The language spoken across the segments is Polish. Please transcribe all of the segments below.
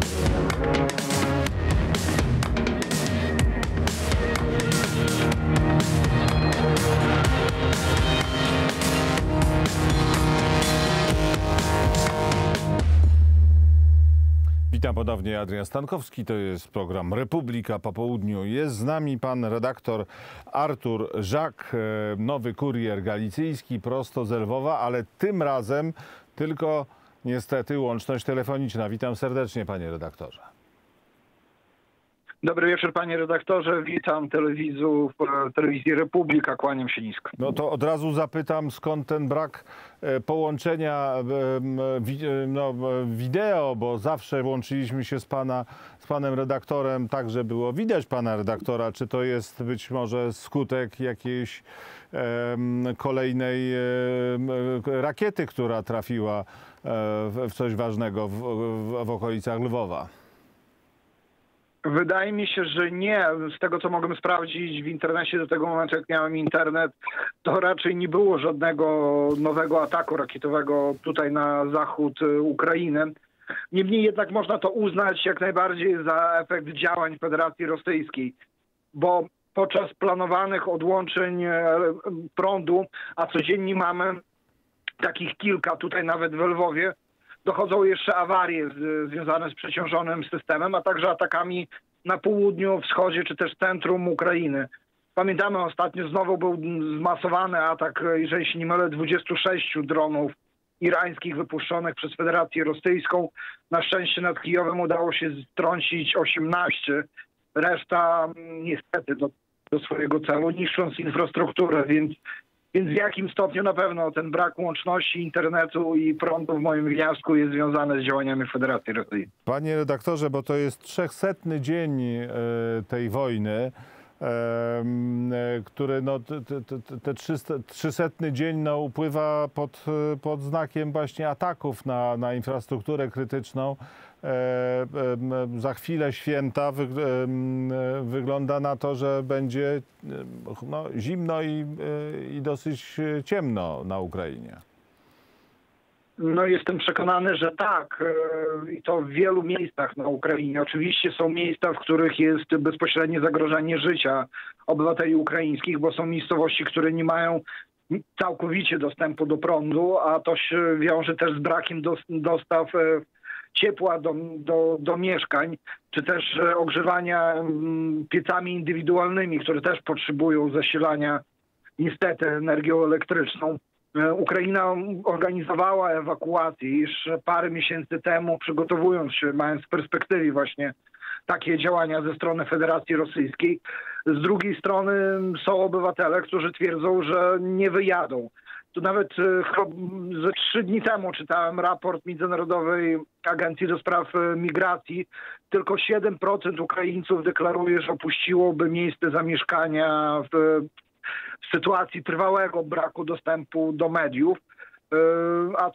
Witam ponownie, Adrian Stankowski. To jest program Republika po południu. Jest z nami pan redaktor Artur Żak, nowy kurier galicyjski, prosto z Lwowa, ale tym razem tylko niestety łączność telefoniczna. Witam serdecznie, panie redaktorze. Dobry wieczór, panie redaktorze. Witam telewizji Republika. Kłaniam się nisko. No to od razu zapytam, skąd ten brak połączenia wideo, bo zawsze łączyliśmy się z panem redaktorem tak, że było widać pana redaktora. Czy to jest być może skutek jakiejś kolejnej rakiety, która trafiła w coś ważnego w okolicach Lwowa? Wydaje mi się, że nie. Z tego, co mogłem sprawdzić w internecie do tego momentu, jak miałem internet, to raczej nie było żadnego nowego ataku rakietowego tutaj na zachód Ukrainy. Niemniej jednak można to uznać jak najbardziej za efekt działań Federacji Rosyjskiej, bo podczas planowanych odłączeń prądu, a codziennie mamy takich kilka tutaj nawet w Lwowie, dochodzą jeszcze awarie związane z przeciążonym systemem, a także atakami na południu, wschodzie czy też centrum Ukrainy. Pamiętamy, ostatnio znowu był zmasowany atak, jeżeli się nie mylę, 26 dronów irańskich wypuszczonych przez Federację Rosyjską. Na szczęście nad Kijowem udało się strącić 18. Reszta niestety do swojego celu, niszcząc infrastrukturę, więc w jakim stopniu na pewno ten brak łączności internetu i prądu w moim wniosku jest związany z działaniami Federacji Rosyjskiej. Panie redaktorze, bo to jest 300. dzień tej wojny, który te 300. dzień upływa pod znakiem właśnie ataków na infrastrukturę krytyczną. Za chwilę święta wygląda na to, że będzie zimno i dosyć ciemno na Ukrainie. No, jestem przekonany, że tak. I to w wielu miejscach na Ukrainie. Oczywiście są miejsca, w których jest bezpośrednie zagrożenie życia obywateli ukraińskich, bo są miejscowości, które nie mają całkowicie dostępu do prądu, a to się wiąże też z brakiem dostaw ciepła do mieszkań, czy też ogrzewania piecami indywidualnymi, które też potrzebują zasilania niestety energią elektryczną. Ukraina organizowała ewakuację już parę miesięcy temu, przygotowując się, mając w perspektywie właśnie takie działania ze strony Federacji Rosyjskiej. Z drugiej strony są obywatele, którzy twierdzą, że nie wyjadą. Tu nawet ze 3 dni temu czytałem raport Międzynarodowej Agencji do Spraw Migracji. Tylko 7% Ukraińców deklaruje, że opuściłoby miejsce zamieszkania w sytuacji trwałego braku dostępu do mediów. A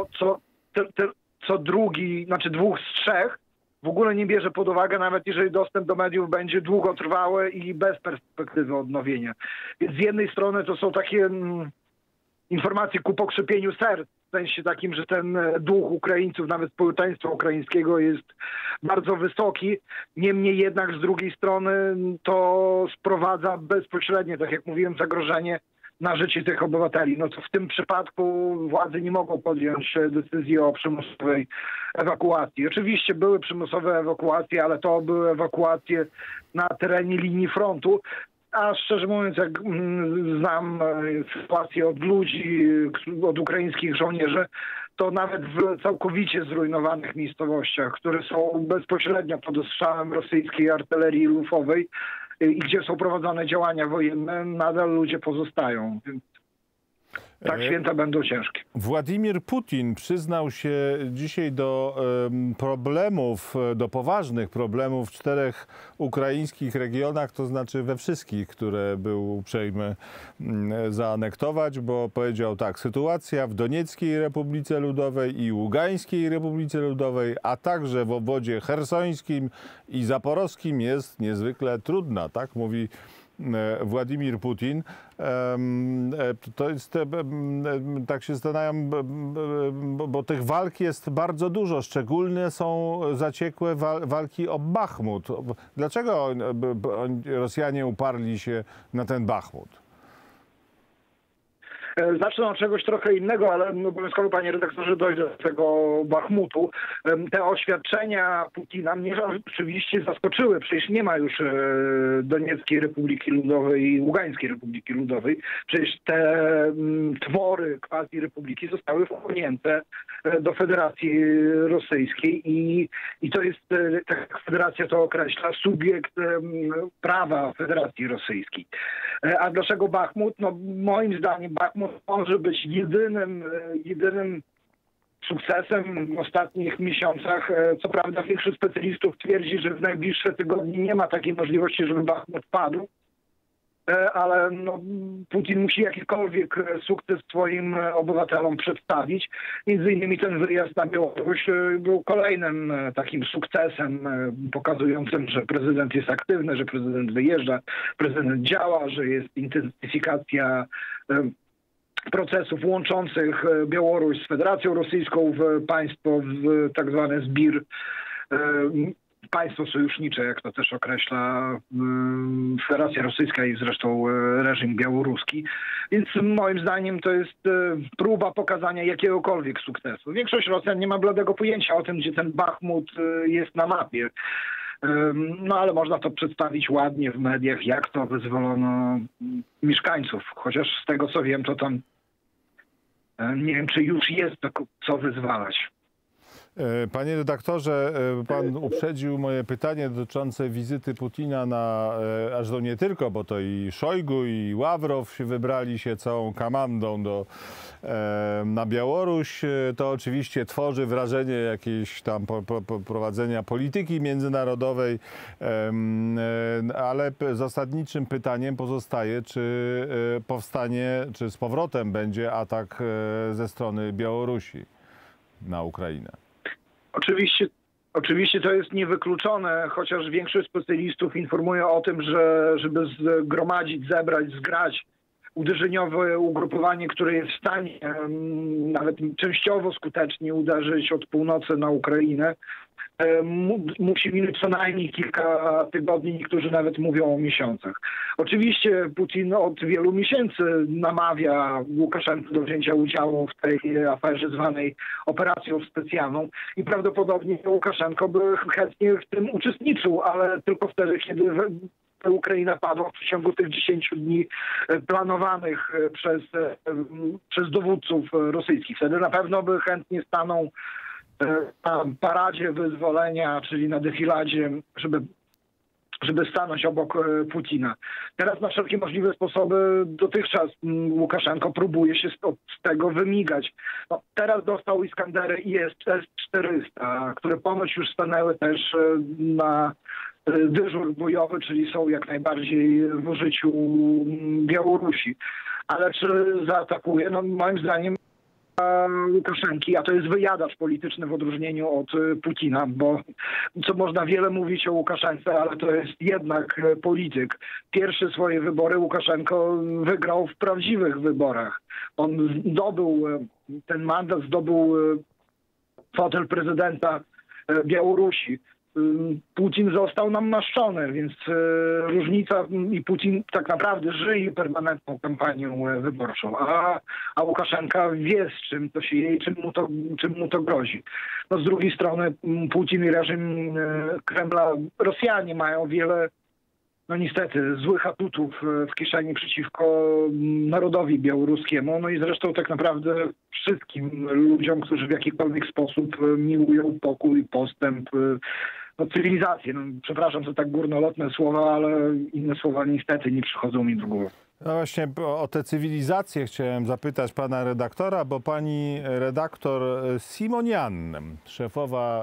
co drugi, znaczy 2 z 3 w ogóle nie bierze pod uwagę, nawet jeżeli dostęp do mediów będzie długotrwały i bez perspektywy odnowienia. Więc z jednej strony to są takie informacje ku pokrzepieniu serc, w sensie takim, że ten duch Ukraińców, nawet społeczeństwa ukraińskiego jest bardzo wysoki. Niemniej jednak z drugiej strony to sprowadza bezpośrednie, tak jak mówiłem, zagrożenie na życie tych obywateli. No to w tym przypadku władze nie mogą podjąć decyzji o przymusowej ewakuacji. Oczywiście były przymusowe ewakuacje, ale to były ewakuacje na terenie linii frontu. A szczerze mówiąc, jak znam sytuację od ludzi, od ukraińskich żołnierzy, to nawet w całkowicie zrujnowanych miejscowościach, które są bezpośrednio pod ostrzałem rosyjskiej artylerii lufowej i gdzie są prowadzone działania wojenne, nadal ludzie pozostają. Tak, święta będą ciężkie. Władimir Putin przyznał się dzisiaj do problemów, do poważnych problemów w 4 ukraińskich regionach, to znaczy we wszystkich, które był uprzejmy zaanektować, bo powiedział tak: sytuacja w Donieckiej Republice Ludowej i Ługańskiej Republice Ludowej, a także w obwodzie chersońskim i zaporowskim jest niezwykle trudna, tak mówi Władimir Putin. To jest, tak się zastanawiam, bo tych walk jest bardzo dużo. Szczególnie są zaciekłe walki o Bachmut. Dlaczego Rosjanie uparli się na ten Bachmut? Zacznę od czegoś trochę innego, ale obowiązkowo, panie redaktorze, dojdę do tego Bachmutu. Te oświadczenia Putina mnie oczywiście zaskoczyły. Przecież nie ma już Donieckiej Republiki Ludowej i Ługańskiej Republiki Ludowej. Przecież te twory quasi-republiki zostały wchłonięte do Federacji Rosyjskiej i to jest, tak Federacja to określa, subiekt prawa Federacji Rosyjskiej. A dlaczego Bachmut? No, moim zdaniem Bachmut może być jedynym sukcesem w ostatnich miesiącach. Co prawda większość specjalistów twierdzi, że w najbliższe tygodnie nie ma takiej możliwości, żeby Bachmut padł, ale no, Putin musi jakikolwiek sukces swoim obywatelom przedstawić. Między innymi ten wyjazd na Białoruś był kolejnym takim sukcesem pokazującym, że prezydent jest aktywny, że prezydent wyjeżdża, prezydent działa, że jest intensyfikacja procesów łączących Białoruś z Federacją Rosyjską w państwo, w tak zwany zbir, państwo sojusznicze, jak to też określa Federacja Rosyjska i zresztą reżim białoruski. Więc moim zdaniem to jest próba pokazania jakiegokolwiek sukcesu. Większość Rosjan nie ma bladego pojęcia o tym, gdzie ten Bachmut jest na mapie. No ale można to przedstawić ładnie w mediach, jak to wyzwolono mieszkańców. Chociaż z tego co wiem, to tam nie wiem, czy już jest to co wyzwalać. Panie redaktorze, pan uprzedził moje pytanie dotyczące wizyty Putina a zresztą nie tylko, bo to i Szojgu, i Ławrow wybrali się całą komandą na Białoruś. To oczywiście tworzy wrażenie jakiejś tam prowadzenia polityki międzynarodowej, ale zasadniczym pytaniem pozostaje, czy powstanie, czy z powrotem będzie atak ze strony Białorusi na Ukrainę. Oczywiście to jest niewykluczone, chociaż większość specjalistów informuje o tym, że żeby zgromadzić, zebrać, zgrać uderzeniowe ugrupowanie, które jest w stanie nawet częściowo skutecznie uderzyć od północy na Ukrainę, musi minąć co najmniej kilka tygodni, niektórzy nawet mówią o miesiącach. Oczywiście Putin od wielu miesięcy namawia Łukaszenkę do wzięcia udziału w tej aferze zwanej operacją specjalną i prawdopodobnie Łukaszenko by chętnie w tym uczestniczył, ale tylko wtedy, kiedy Ukraina padła w przeciągu tych 10 dni planowanych przez dowódców rosyjskich. Wtedy na pewno by chętnie stanął na paradzie wyzwolenia, czyli na defiladzie, żeby stanąć obok Putina. Teraz na wszelkie możliwe sposoby dotychczas Łukaszenko próbuje się z tego wymigać. No, teraz dostał Iskandery IS-400, które ponoć już stanęły też na dyżur bojowy, czyli są jak najbardziej w użyciu Białorusi. Ale czy zaatakuje? No, moim zdaniem Łukaszenki, a to jest wyjadacz polityczny w odróżnieniu od Putina, bo co można wiele mówić o Łukaszence, ale to jest jednak polityk. Pierwsze swoje wybory Łukaszenko wygrał w prawdziwych wyborach. On zdobył ten mandat, zdobył fotel prezydenta Białorusi. Putin został namaszczony, więc różnica i Putin tak naprawdę żyje permanentną kampanią wyborczą, a Łukaszenka wie, z czym to się je i czym mu to grozi. No, z drugiej strony Putin i reżim Kremla, Rosjanie mają wiele, no niestety, złych atutów w kieszeni przeciwko narodowi białoruskiemu. No i zresztą tak naprawdę wszystkim ludziom, którzy w jakikolwiek sposób miłują pokój, postęp, no, cywilizację. No, przepraszam za tak górnolotne słowa, ale inne słowa niestety nie przychodzą mi do głowy. No właśnie o tę cywilizację chciałem zapytać pana redaktora, bo pani redaktor Simonian, szefowa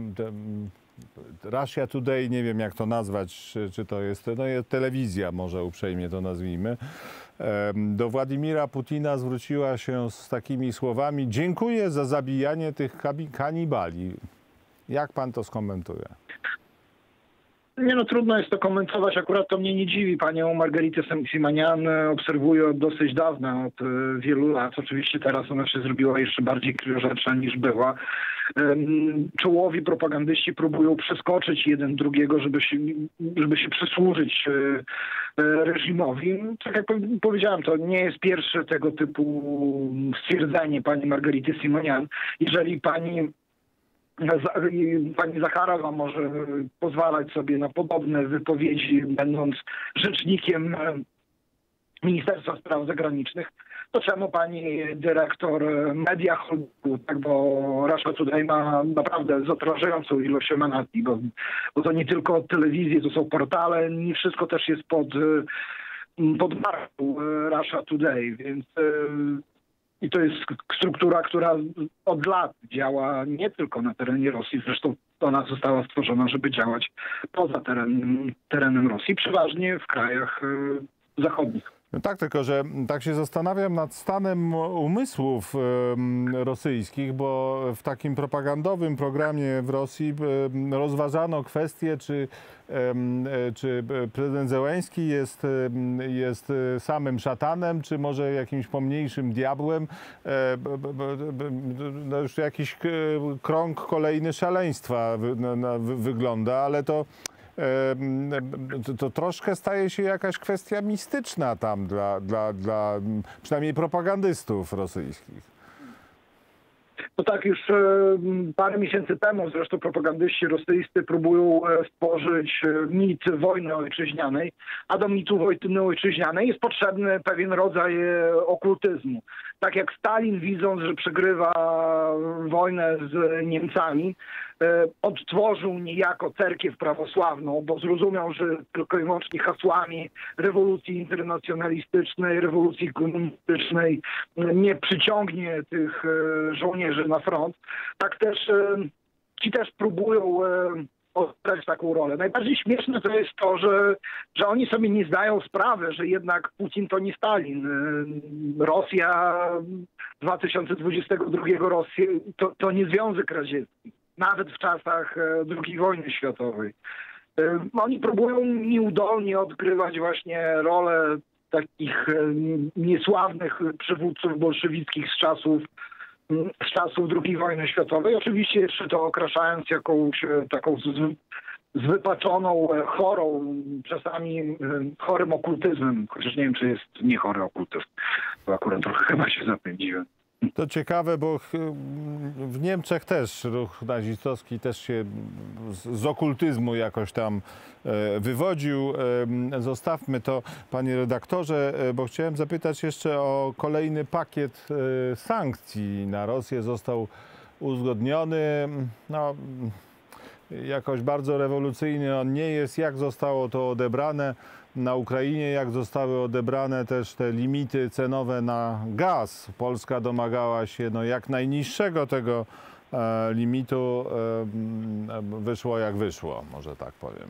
Russia Today, nie wiem jak to nazwać, czy to jest, no jest telewizja, może uprzejmie to nazwijmy, do Władimira Putina zwróciła się z takimi słowami: dziękuję za zabijanie tych kanibali. Jak pan to skomentuje? Nie no, trudno jest to komentować. Akurat to mnie nie dziwi. Panią Margaritę Simonian obserwuję od dosyć dawna, od wielu lat. Oczywiście teraz ona się zrobiła jeszcze bardziej krwiożercza niż była. Czołowi propagandyści próbują przeskoczyć jeden drugiego, żeby się przysłużyć reżimowi. Tak jak powiedziałem, to nie jest pierwsze tego typu stwierdzenie pani Margarity Simonian. Jeżeli pani Zacharowa może pozwalać sobie na podobne wypowiedzi, będąc rzecznikiem Ministerstwa Spraw Zagranicznych, to czemu pani dyrektor Media Holdingu, tak, bo Russia Today ma naprawdę zatrważającą ilość emanacji, bo to nie tylko telewizje, to są portale, nie wszystko też jest pod marką Russia Today, więc i to jest struktura, która od lat działa nie tylko na terenie Rosji, zresztą ona została stworzona, żeby działać poza terenem Rosji, przeważnie w krajach zachodnich. No tak, tylko że tak się zastanawiam nad stanem umysłów rosyjskich, bo w takim propagandowym programie w Rosji rozważano kwestię, czy prezydent Zełenski jest samym szatanem, czy może jakimś pomniejszym diabłem. No już jakiś krąg kolejny szaleństwa wygląda, ale to troszkę staje się jakaś kwestia mistyczna tam dla przynajmniej propagandystów rosyjskich. No tak, już parę miesięcy temu zresztą propagandyści rosyjscy próbują stworzyć mit wojny ojczyźnianej, a do mitu wojny ojczyźnianej jest potrzebny pewien rodzaj okultyzmu. Tak jak Stalin, widząc, że przegrywa wojnę z Niemcami, odtworzył niejako cerkiew prawosławną, bo zrozumiał, że tylko i wyłącznie hasłami rewolucji internacjonalistycznej, rewolucji komunistycznej nie przyciągnie tych żołnierzy na front. Tak też ci też próbują odegrać taką rolę. Najbardziej śmieszne to jest to, że oni sobie nie zdają sprawy, że jednak Putin to nie Stalin. Rosja 2022 Rosji to nie Związek Radziecki. Nawet w czasach II wojny światowej. Oni próbują nieudolnie odgrywać właśnie rolę takich niesławnych przywódców bolszewickich z czasów II wojny światowej. Oczywiście jeszcze to okraszając jakąś taką zwypaczoną, chorą, czasami chorym okultyzmem. Chociaż nie wiem, czy jest nie chory okultyzm. Bo akurat trochę chyba się zapędziłem. To ciekawe, bo w Niemczech też ruch nazistowski też się z okultyzmu jakoś tam wywodził. Zostawmy to, panie redaktorze, bo chciałem zapytać jeszcze o kolejny pakiet sankcji na Rosję. Został uzgodniony. No, jakoś bardzo rewolucyjny on nie jest. Jak zostało to odebrane na Ukrainie, jak zostały odebrane też te limity cenowe na gaz? Polska domagała się jak najniższego tego limitu. Wyszło jak wyszło, może tak powiem.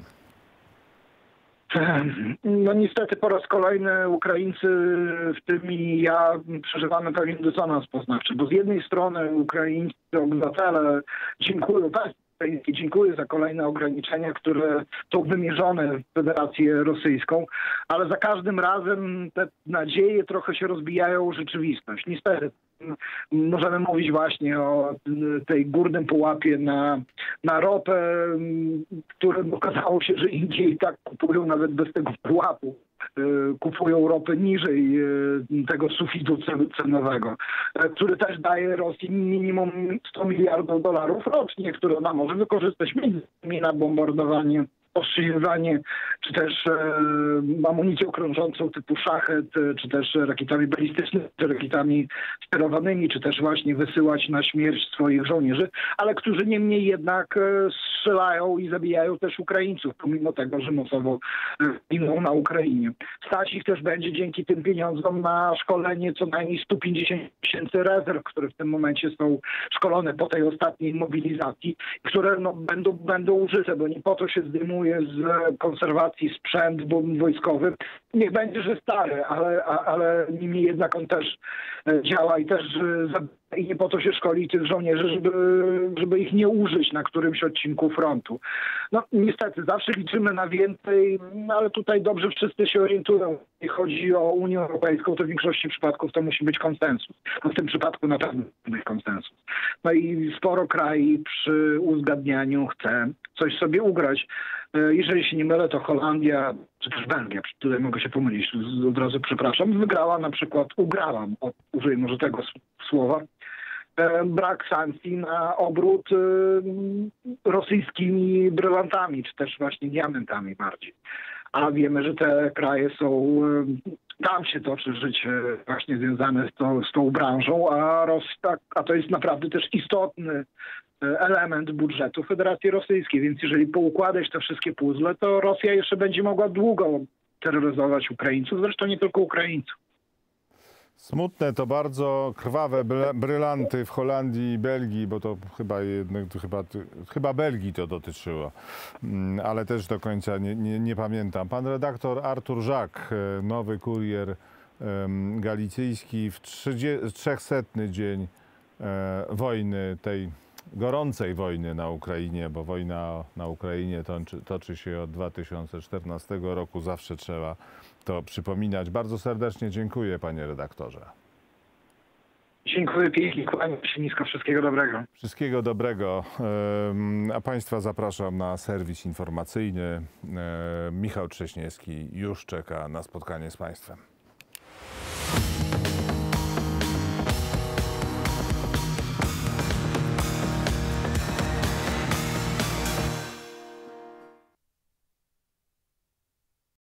No niestety po raz kolejny Ukraińcy, w tym i ja, przeżywamy pewien dysonans poznawczy, bo z jednej strony ukraińscy obywatele dziękuję za kolejne ograniczenia, które są wymierzone w Federację Rosyjską, ale za każdym razem te nadzieje trochę się rozbijają o rzeczywistość. Niestety możemy mówić właśnie o tej górnym pułapie na ropę, którym okazało się, że Indie i tak kupują nawet bez tego pułapu. Kupują ropę niżej tego sufitu cenowego, który też daje Rosji minimum 100 miliardów dolarów rocznie, które ona może wykorzystać między innymi na bombardowanie, ostrzeliwanie, czy też amunicją krążącą typu szachet, czy też rakietami balistycznymi, czy rakietami sterowanymi, czy też właśnie wysyłać na śmierć swoich żołnierzy, ale którzy niemniej jednak strzelają i zabijają też Ukraińców, pomimo tego, że masowo giną na Ukrainie. Stać ich też będzie dzięki tym pieniądzom na szkolenie co najmniej 150 000 rezerw, które w tym momencie są szkolone po tej ostatniej mobilizacji, które będą użyte, bo nie po to się zdejmuje z konserwacji sprzęt wojskowy. Niech będzie, że stary, ale niemniej jednak on też działa i też I nie po to się szkoli tych żołnierzy, żeby ich nie użyć na którymś odcinku frontu. No niestety, zawsze liczymy na więcej, ale tutaj dobrze wszyscy się orientują. Jeśli chodzi o Unię Europejską, to w większości przypadków to musi być konsensus. No w tym przypadku na pewno musi być konsensus. No i sporo krajów przy uzgadnianiu chce coś sobie ugrać. Jeżeli się nie mylę, to Holandia, czy też Belgia, tutaj mogę się pomylić, od razu przepraszam, wygrała na przykład, użyję może tego słowa, brak sankcji na obrót rosyjskimi brylantami, czy też właśnie diamentami bardziej. A wiemy, że te kraje są, tam się toczy życie właśnie związane z tą branżą, a to jest naprawdę też istotny element budżetu Federacji Rosyjskiej, więc jeżeli poukładać te wszystkie puzzle, to Rosja jeszcze będzie mogła długo terroryzować Ukraińców, zresztą nie tylko Ukraińców. Smutne to bardzo krwawe brylanty w Holandii i Belgii, bo to chyba Belgii to dotyczyło, ale też do końca nie pamiętam. Pan redaktor Artur Żak, Nowy Kurier Galicyjski, w 300. dzień wojny, tej gorącej wojny na Ukrainie, bo wojna na Ukrainie toczy się od 2014 roku. Zawsze trzeba to przypominać. Bardzo serdecznie dziękuję, panie redaktorze. Dziękuję pięknie, kłaniam się nisko. Wszystkiego dobrego. Wszystkiego dobrego. A państwa zapraszam na serwis informacyjny. Michał Trześniewski już czeka na spotkanie z państwem.